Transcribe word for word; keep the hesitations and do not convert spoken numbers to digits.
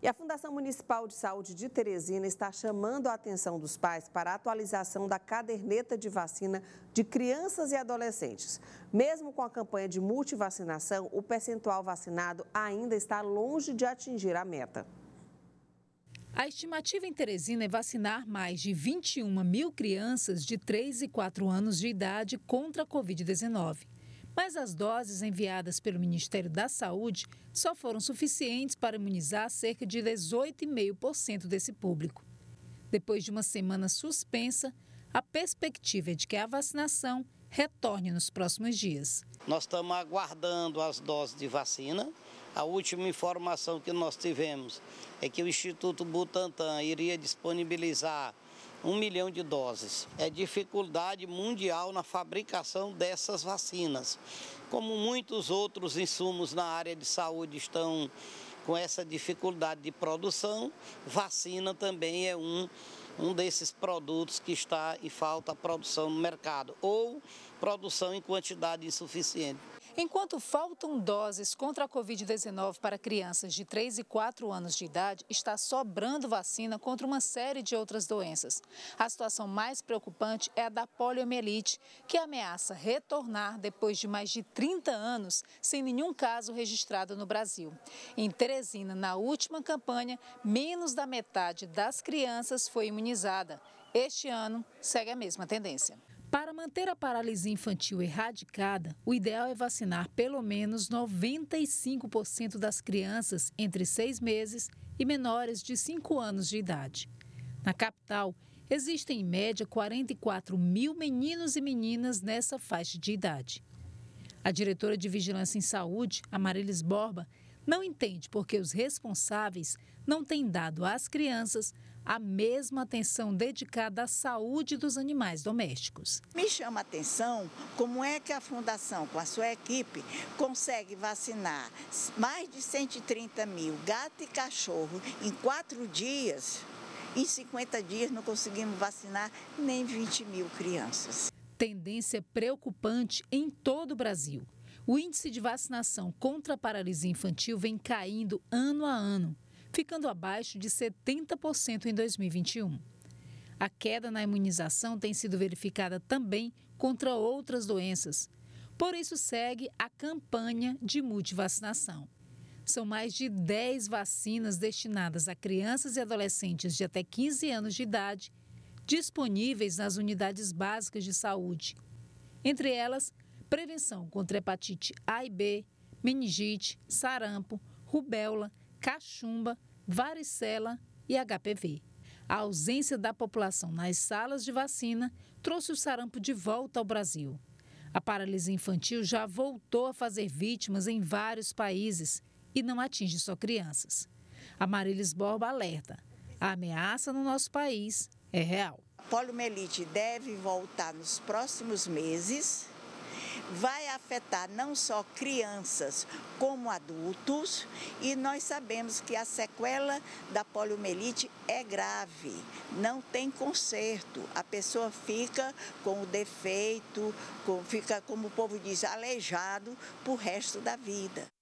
E a Fundação Municipal de Saúde de Teresina está chamando a atenção dos pais para a atualização da caderneta de vacina de crianças e adolescentes. Mesmo com a campanha de multivacinação, o percentual vacinado ainda está longe de atingir a meta. A estimativa em Teresina é vacinar mais de vinte e uma mil crianças de três e quatro anos de idade contra a covid dezenove. Mas as doses enviadas pelo Ministério da Saúde só foram suficientes para imunizar cerca de dezoito vírgula cinco por cento desse público. Depois de uma semana suspensa, a perspectiva é de que a vacinação retorne nos próximos dias. Nós estamos aguardando as doses de vacina. A última informação que nós tivemos é que o Instituto Butantan iria disponibilizar um milhão de doses. É dificuldade mundial na fabricação dessas vacinas. Como muitos outros insumos na área de saúde estão com essa dificuldade de produção, vacina também é um, um desses produtos que está em falta de produção no mercado, ou produção em quantidade insuficiente. Enquanto faltam doses contra a covid dezenove para crianças de três e quatro anos de idade, está sobrando vacina contra uma série de outras doenças. A situação mais preocupante é a da poliomielite, que ameaça retornar depois de mais de trinta anos sem nenhum caso registrado no Brasil. Em Teresina, na última campanha, menos da metade das crianças foi imunizada. Este ano, segue a mesma tendência. Para manter a paralisia infantil erradicada, o ideal é vacinar pelo menos noventa e cinco por cento das crianças entre seis meses e menores de cinco anos de idade. Na capital, existem em média quarenta e quatro mil meninos e meninas nessa faixa de idade. A diretora de Vigilância em Saúde, Amarilis Borba, não entende por que os responsáveis não têm dado às crianças a mesma atenção dedicada à saúde dos animais domésticos. Me chama a atenção como é que a Fundação, com a sua equipe, consegue vacinar mais de cento e trinta mil gato e cachorro em quatro dias. Em cinquenta dias não conseguimos vacinar nem vinte mil crianças. Tendência preocupante em todo o Brasil. O índice de vacinação contra a paralisia infantil vem caindo ano a ano, ficando abaixo de setenta por cento em dois mil e vinte e um. A queda na imunização tem sido verificada também contra outras doenças. Por isso, segue a campanha de multivacinação. São mais de dez vacinas destinadas a crianças e adolescentes de até quinze anos de idade, disponíveis nas unidades básicas de saúde. Entre elas, prevenção contra hepatite A e B, meningite, sarampo, rubéola, cachumba, varicela e H P V. A ausência da população nas salas de vacina trouxe o sarampo de volta ao Brasil. A paralisia infantil já voltou a fazer vítimas em vários países e não atinge só crianças. Amarilis Borba alerta: a ameaça no nosso país é real. A poliomielite deve voltar nos próximos meses. Vai afetar não só crianças como adultos, e nós sabemos que a sequela da poliomielite é grave, não tem conserto. A pessoa fica com o defeito, com, fica, como o povo diz, aleijado para o resto da vida.